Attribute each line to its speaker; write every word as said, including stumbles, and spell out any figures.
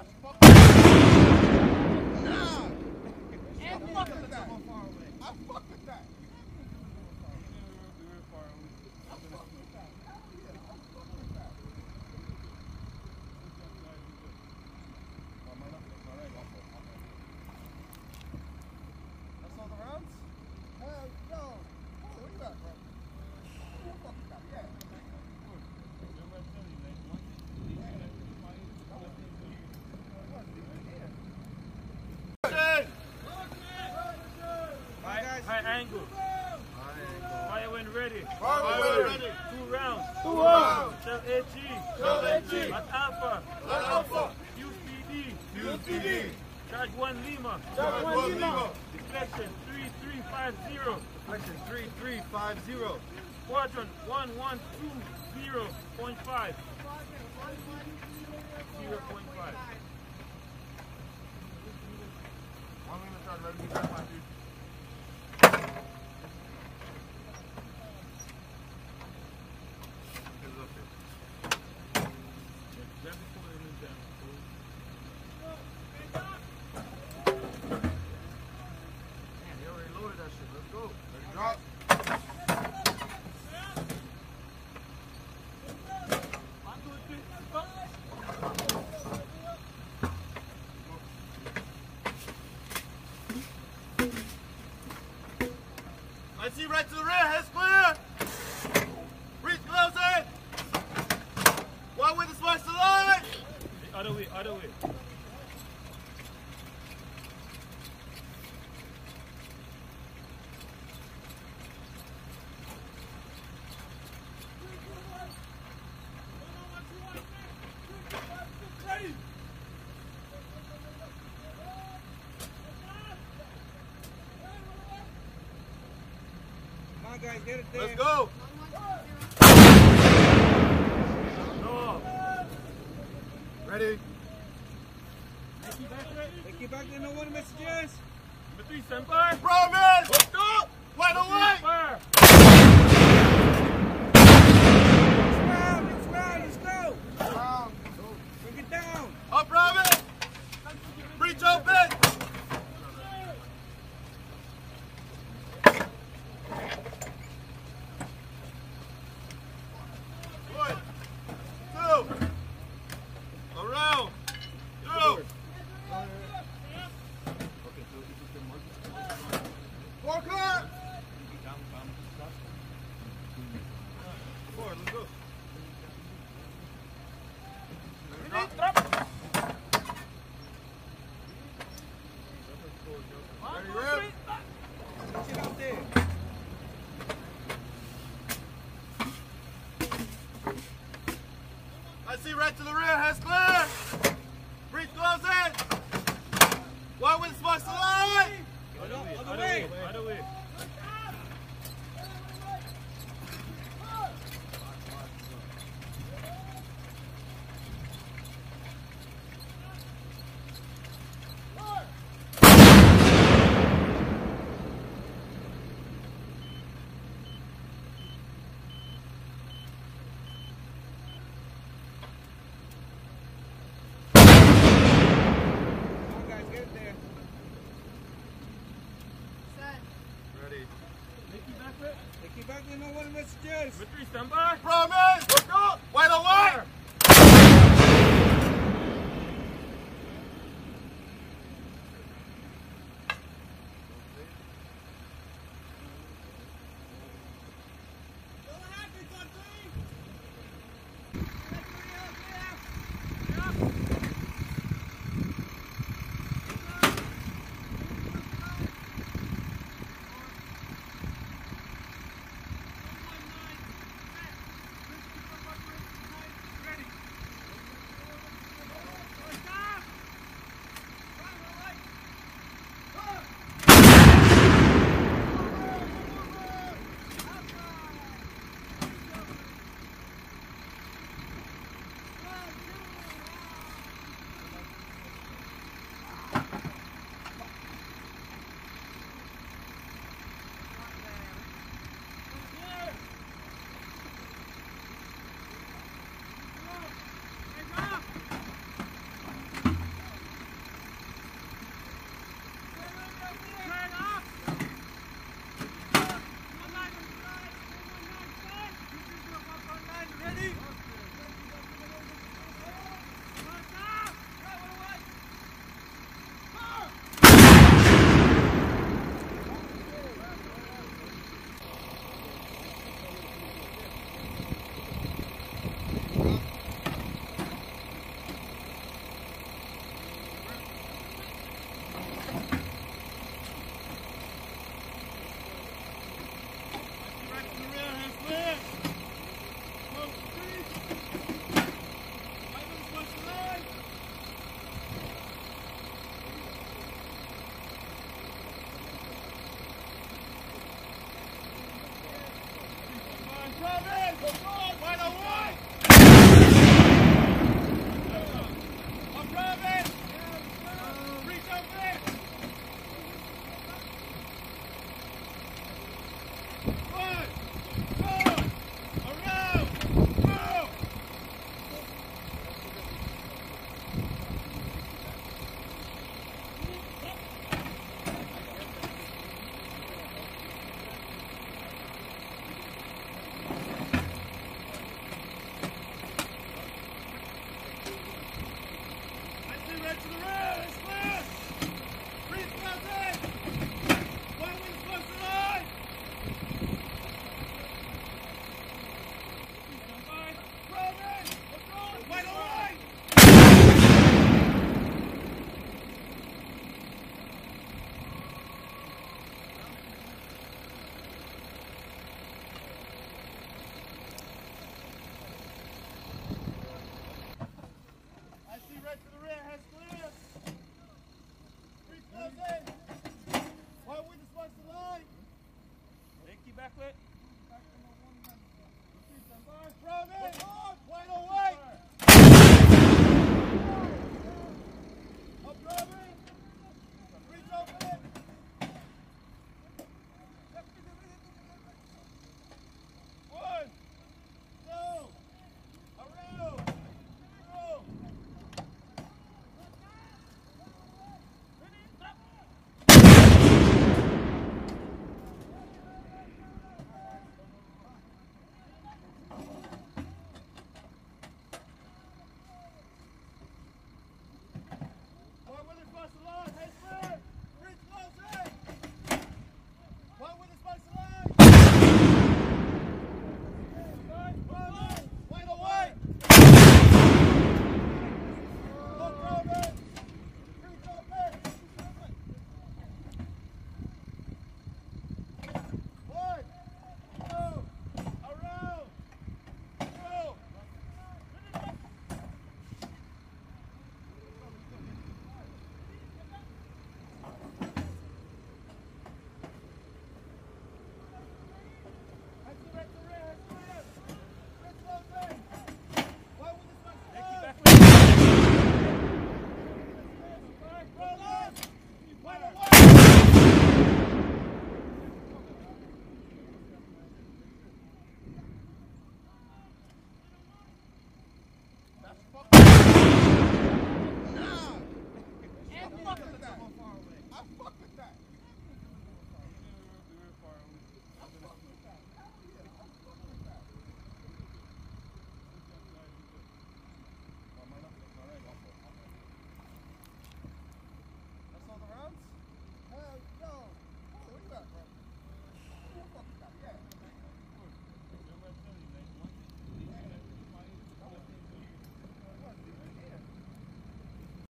Speaker 1: High angle. Fire when ready.
Speaker 2: Fire when ready.
Speaker 1: Two rounds.
Speaker 2: Two rounds.
Speaker 1: Shell H E.
Speaker 2: Shell H E.
Speaker 1: At Alpha.
Speaker 2: At Alpha.
Speaker 1: Use P D.
Speaker 2: Use P D.
Speaker 1: Charge one Lima.
Speaker 2: Charge one Lima.
Speaker 1: Deflection three three five zero.
Speaker 3: Deflection three three five zero.
Speaker 1: Quadrant one one two zero point five. zero point five.
Speaker 2: One Lima charge ready to be five, dude.
Speaker 3: I see right to the rear, head's clear. Reach close in. One with the sparks to line.
Speaker 1: Other way, other way.
Speaker 3: Come on, guys, get it there. Let's go.
Speaker 1: No.
Speaker 3: Ready?
Speaker 1: Make back ready.
Speaker 3: Take you back there, no one messages.
Speaker 1: Number three, senpai.
Speaker 3: Promise. Let's go. Wide away.
Speaker 1: Fire.
Speaker 3: Next round, next round, let's go. Round. Bring it down. Up, Robin. Breach open. One, two, around, two. Four car. Four, let's go. Ready, rip. Switch it out there. I see right to the rear, head's clear. Breathe close in. One with the sparks to line.
Speaker 1: Other way, other way.